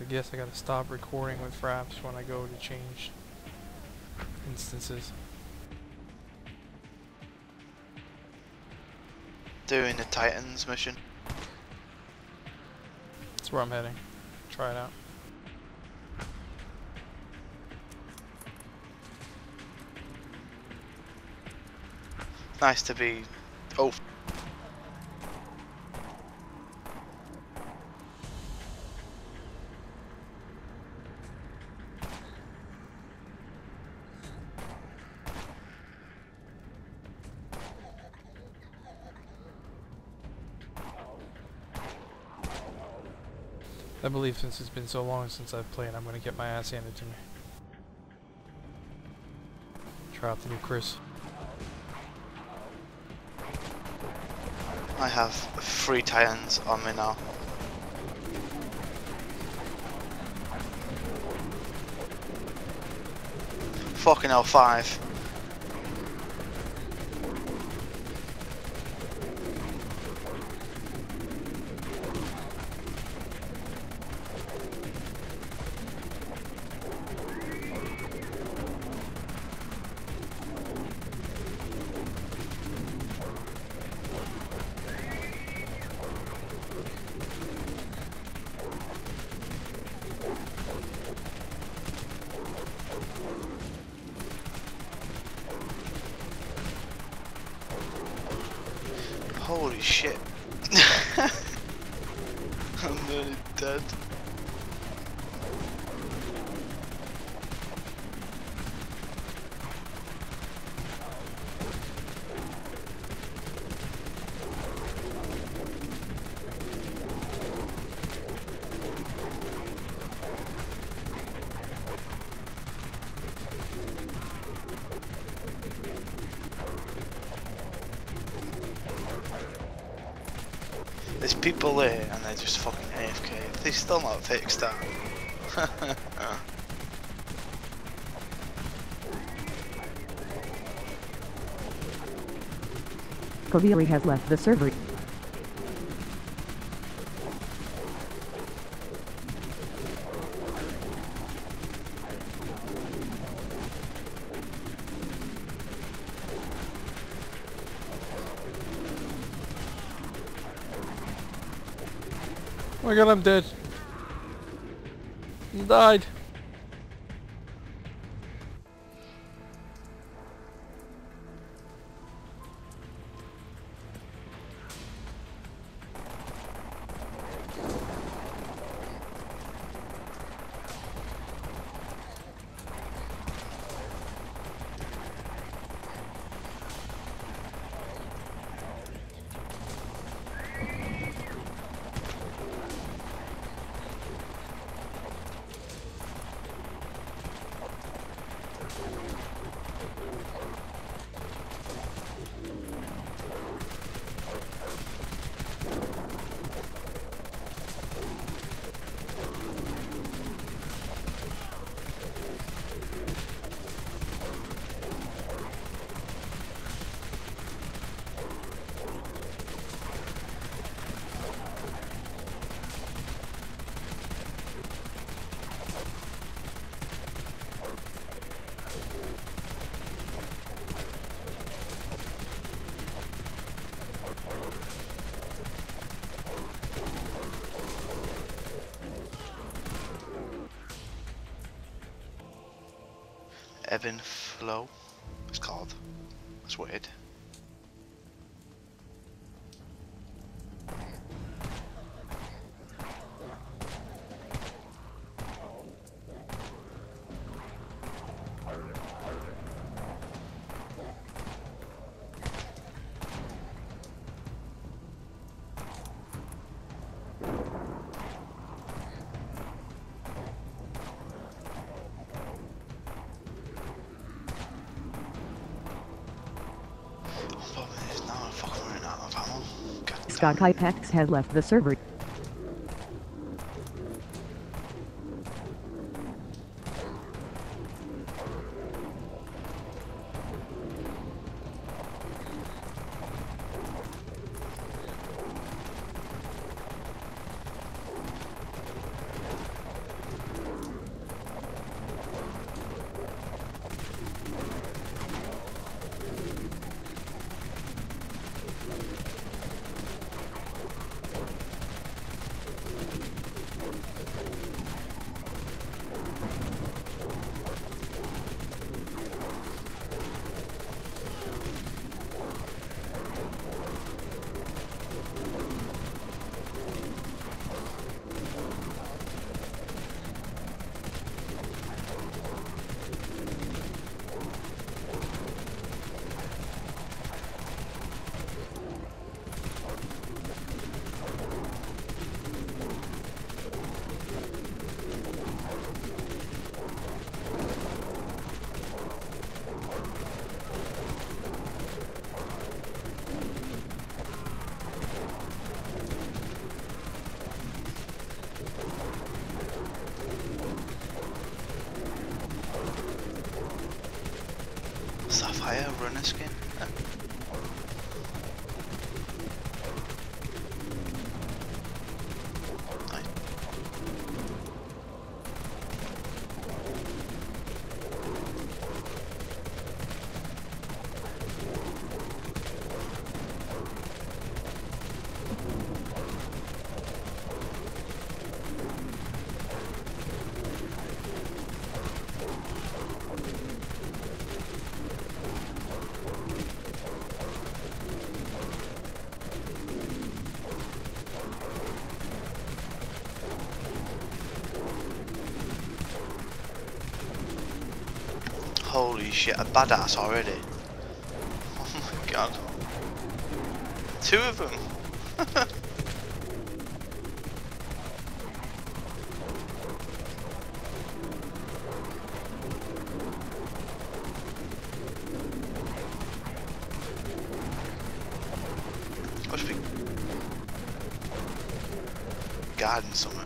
guess I gotta stop recording with Fraps when I go to change instances. Doing the Titans mission. That's where I'm heading. Try it out. Nice to be. Oh. I believe since it's been so long since I've played, I'm gonna get my ass handed to me. Try out the new Criss. I have 3 Titans on me now. Fucking hell, 5. Holy shit. I'm nearly dead. There's people there and they're just fucking AFK. They still not fixed that. Koviri has left the server. Oh my god, I'm dead. I died. Ebb and flow, it's called. That's weird. Spiky has left the server. Sapphire runner skin. Nice. Holy shit, a badass already. Oh my god. 2 of them. Must be guarding something.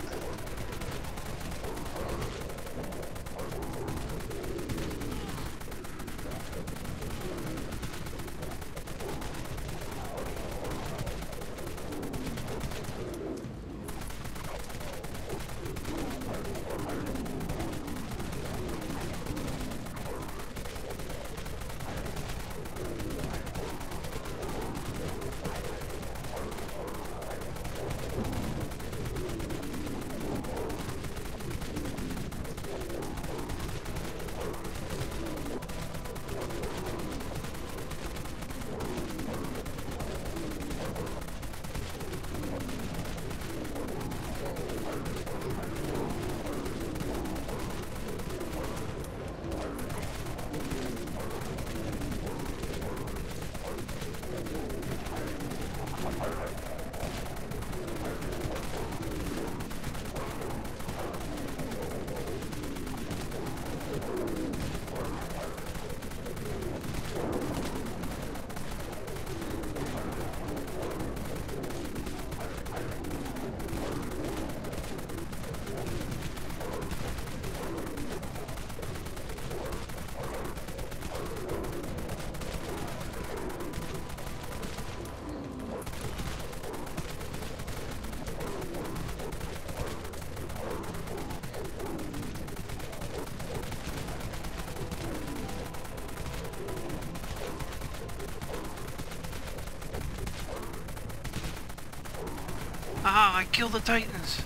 Ah, I killed the Titans!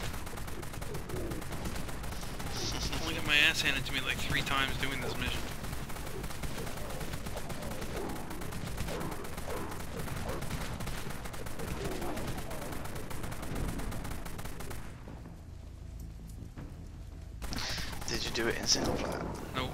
I only got my ass handed to me like 3 times doing this mission. Did you do it in single player? Nope.